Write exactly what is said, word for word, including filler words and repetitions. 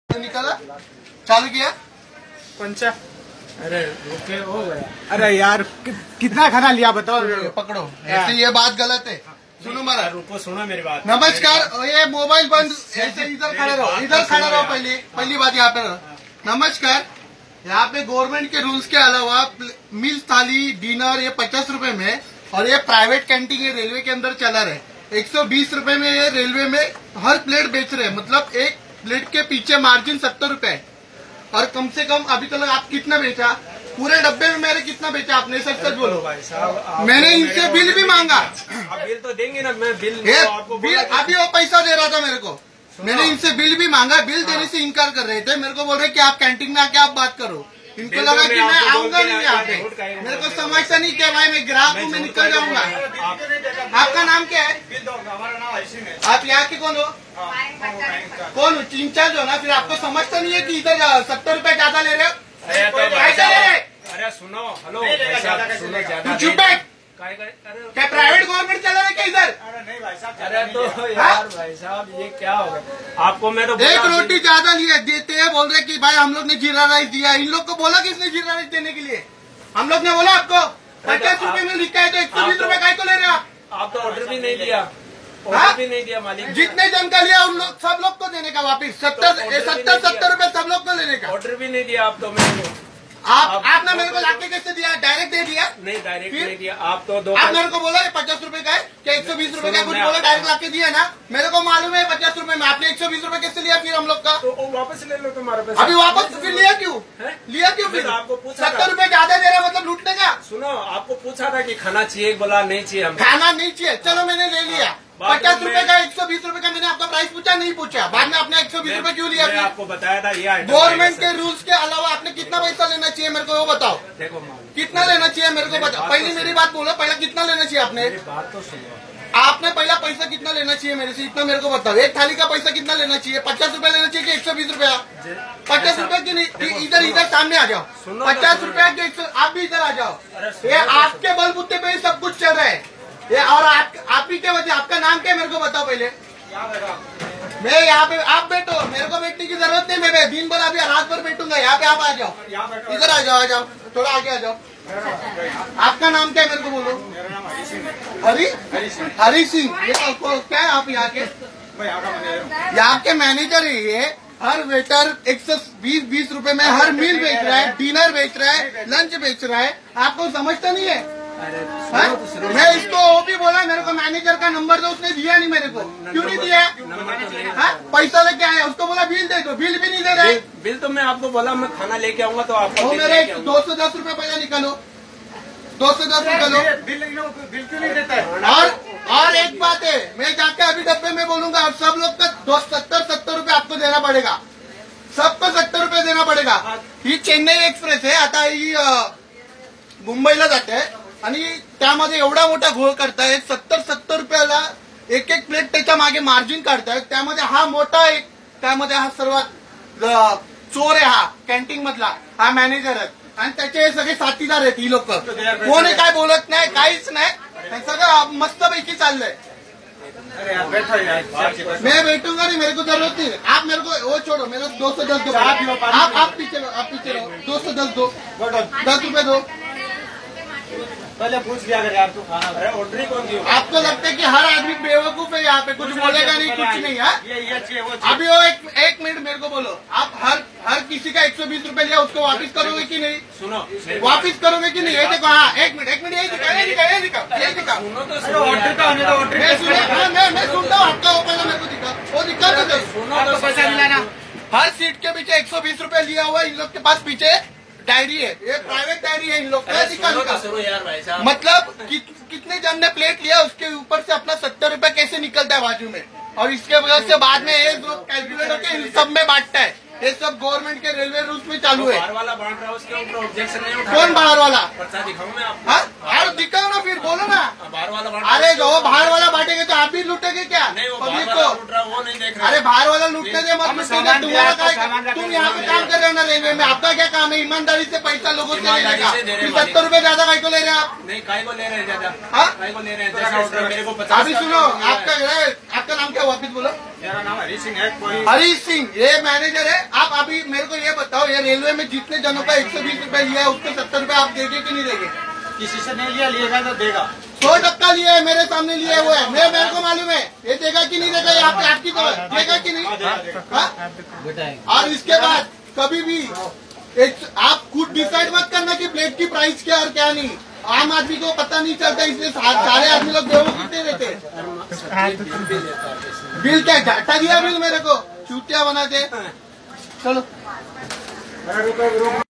निकाला चालू किया पंचा। अरे रुके हो गया। अरे यार कि, कितना खाना लिया बताओ। पकड़ो ऐसे ये बात गलत है। सुनो मारा रुको सुनो मेरी बात। नमस्कार ये मोबाइल बंद ऐसे इधर खड़े रहो इधर खड़े रहो पहले पहली बात यहाँ पे नमस्कार यहाँ पे गवर्नमेंट के रूल्स के अलावा मील्स थाली डिनर ये पचास रूपये में और ये प्राइवेट कैंटीन ये रेलवे के अंदर चला रहे एक सौ बीस रूपये में ये रेलवे में हर प्लेट बेच रहे हैं मतलब एक प्लेट के पीछे मार्जिन सत्तर रूपये है और कम से कम अभी तक आप कितना बेचा पूरे डब्बे में मेरे कितना बेचा आपने सच सच बोलो भाई साहब। मैंने इनसे बिल भी मांगा। आप बिल तो देंगे ना। मैं बिल ये आपको बिल अभी वो पैसा दे रहा था मेरे को मैंने इनसे बिल भी मांगा बिल देने से इनकार कर रहे थे मेरे को बोल रहे कि आप कैंटीन में आके आप बात करो इनको लगा कि मैं आऊंगा नहीं यहाँ पे मेरे को समझता नहीं क्या भाई मैं ग्राहक हूँ मैं निकल जाऊंगा। आपका नाम क्या है? आप यहाँ के कौन हो? कौन हो? इंचार्ज हो ना फिर आपको समझता नहीं है कि इधर सत्तर रुपए ज्यादा ले रहे हो। अरे सुनो हेलो सुनो ज्यादा चुप है क्या प्राइवेट गवर्नमेंट चला रहे क्या इधर? अरे नहीं भाई साहब। अरे तो यार भाई साहब ये क्या होगा आपको मैं तो एक रोटी ज्यादा लिए देते हैं बोल रहे कि भाई हम लोग ने जीरा राइस दिया इन लोग को बोला किसने जीरा राइस देने के लिए हम लोग ने बोला आपको पचास रूपये में लिखा है तो एक सौ बीस रूपये काय को ले रहे हो आप? आप तो ऑर्डर भी नहीं दिया ऑर्डर भी नहीं दिया मालिक। जितने जन का लिया उन लोग सब लोग को देने का वापिस सत्तर सत्तर सत्तर रूपये सब लोग को लेने का ऑर्डर भी नहीं दिया आप तो मेरे को। आप आपने मेरे को लाके कैसे दिया डायरेक्ट दे दिया? नहीं डायरेक्ट नहीं दिया आप तो दो आप मेरे को बोला पचास रूपये का है क्या एक सौ बीस रूपये का कुछ बोला डायरेक्ट लाके दिया ना मेरे को मालूम है पचास रूपये में आपने एक सौ बीस रूपये कैसे लिया फिर हम लोग का? तो वापस ले लो तुम्हारा पैसा। अभी वापस फिर लिया क्यों लिया क्यों फिर? आपको पूछा सत्तर रूपये ज्यादा दे रहा मतलब लूटने का। सुनो आपको पूछा था कि खाना चाहिए बोला नहीं चाहिए हम खाना नहीं चाहिए चलो मैंने ले लिया पचास रूपये का एक सौ बीस रूपये का मैंने आपका प्राइस पूछा नहीं पूछा बाद में आपने एक सौ बीस रूपये क्यों लिया? मैंने आपको बताया था ये गवर्नमेंट के रूल्स के अलावा आपने कितना पैसा लेना चाहिए मेरे को वो बताओ। देखो कितना लेना चाहिए मेरे को बताओ पहले मेरी बात बोलो पहला कितना लेना चाहिए आपने? बात तो सुनो आपने पहला पैसा कितना लेना चाहिए मेरे से इतना मेरे को बताओ। एक थाली का पैसा कितना लेना चाहिए पचास रूपया लेना चाहिए कि एक सौ बीस रूपया? पचास रूपया की नहीं इधर इधर सामने आ जाओ पचास रूपया की एक सौ आप भी इधर आ जाओ। ये आपके बलबूते पे सब कुछ चल रहा है ये और आप आप ही के वजह आपका नाम क्या है मेरे को बताओ पहले। मैं यहाँ पे आप बैठो मेरे को बैठने की जरूरत नहीं मैं दिन भर अभी रात भर बैठूंगा यहाँ पे आप आ जाओ इधर आ जाओ आ जाओ थोड़ा आगे आ जाओ। आपका नाम क्या है मेरे को बोलो। हरी हरी सिंह ये क्या है आप यहाँ के यहाँ के मैनेजर है ये हर वेटर एक सौ बीस बीस रूपये में हर मील बेच रहा है डिनर बेच रहा है लंच बेच रहा है आपको समझता नहीं है? हा? मैं इसको वो भी बोला मेरे को मैनेजर का नंबर दो उसने दिया नहीं मेरे को क्यों नहीं दिया? हा? पैसा लेके आया उसको बोला बिल दे दो बिल भी नहीं दे रहे। बिल तो मैं आपको बोला मैं खाना लेके आऊंगा तो आपको मेरे दो सौ दस रूपये पहले निकालो दो सौ दस रूपये लो बिल क्यों नहीं देता है? और और एक बात है मैं जाके अभी डब्बे में बोलूंगा आप सब लोग का दो सत्तर सत्तर रूपये आपको देना पड़ेगा सबको सत्तर रूपये देना पड़ेगा। ही चेन्नई एक्सप्रेस आहे आता ही मुंबईला जाते आणि त्यामध्ये एवढा मोठा घोळ करतायत सत्तर सत्तर रुपयाला एक एक प्लेट त्याच्या मागे मार्जिन काढतायत त्यामध्ये हा मोठा एक त्यामध्ये हा सर्वात चोर आहे हा कॅन्टीन मधला हा मॅनेजर आहे आणि त्याचे सगळे साथीदार आहेत ही लोक कोणी काय बोलत नाही काहीच नाही सगळं मस्तपैकी चाललंय। मैं बैठूंगा नहीं मेरे को जरूरत नहीं आप मेरे को वो छोड़ो मेरे दो सौ दस दो आप आप पीछे आप पीछे रहो दो सौ दस दो दस रूपये दो पहले पूछ लिया अगर यार तू खाना अरे ऑर्डर ही कौन दी? आपको लगता है कि हर आदमी बेवकूफ है यहाँ पे कुछ बोलेगा नहीं कुछ नहीं है? ये ये चाहिए वो अभी वो एक एक मिनट मेरे को बोलो आप हर हर किसी का एक सौ बीस रूपये लिया उसको वापस करोगे कि नहीं? सुनो वापस करोगे कि नहीं? ये देखो हाँ एक मिनट एक मिनट यही दिखा यही दिखा यही दिखा यही दिखा सुनो तो ऑर्डर का होने दो मैं सुना मैं मैं सुनता हूँ आपका वो पहले मेरे को दिखा वो दिखा तो सुनो तो पैसा मिलाना हर सीट के पीछे एक सौ बीस रूपये लिया हुआ इन लोग के पास पीछे डायरी है ये प्राइवेट डायरी है इन लोग का यार भाई साहब मतलब कि, कितने जन ने प्लेट लिया उसके ऊपर से अपना सत्तर रुपए कैसे निकलता है बाजू में और इसके वजह से बाद में ये जो कैलकुलेट होकर इन सब में बांटता है ये सब गवर्नमेंट के रेलवे रूल्स में चालू है। बाहर वाला बांट रहा है उसके ऊपर ऑब्जेक्शन नहीं उठा कौन बाहर वाला? पर्चा दिखाऊं मैं आपको? हाँ दिखाओ ना फिर बोलो ना बाहर वाला बांट अरे जो बाहर वाला बांटेंगे तो आप भी लूटेंगे क्या पब्लिक को? वो नहीं देख रहा अरे बाहर वाला लूटने दे मत लूटेंगे तुम्हारा क्या तुम यहाँ पे काम कर रहे हो ना रेलवे में आपका क्या काम है ईमानदारी से पैसा लोगों से लेने का फिर सत्तर रूपये ज्यादा काय को ले रहे हैं आप? नहीं काय को ले रहे हैं ज्यादा हाँ काय को ले रहे हैं जैसा ऑर्डर मेरे को पचास अभी सुनो आपका आपका नाम क्या वापिस बोलो मेरा नाम हरी सिंह है। कोई हरी सिंह ये मैनेजर है। आप अभी मेरे को ये बताओ, ये रेलवे में जितने जनों का एक सौ बीस रूपये लिया है उसको सत्तर रूपये आप देंगे कि नहीं देंगे? किसी से नहीं लिया, लिएगा तो देगा। सौ टक्का लिया है, मेरे सामने लिया है वो है, मेरे मेरे को मालूम है। ये देगा कि नहीं देगा? ये आपकी आपकी देगा कि नहीं? हाँ? और इसके बाद कभी भी एक आप खुद डिसाइड मत करना कि प्लेट की प्राइस क्या और क्या नहीं। आम आदमी को पता नहीं चलता, इसलिए सारे आदमी लोग बेवकूफ रहते हैं। बिल क्या घाटा दिया बिल मेरे को, चूतिया बनाते। चलो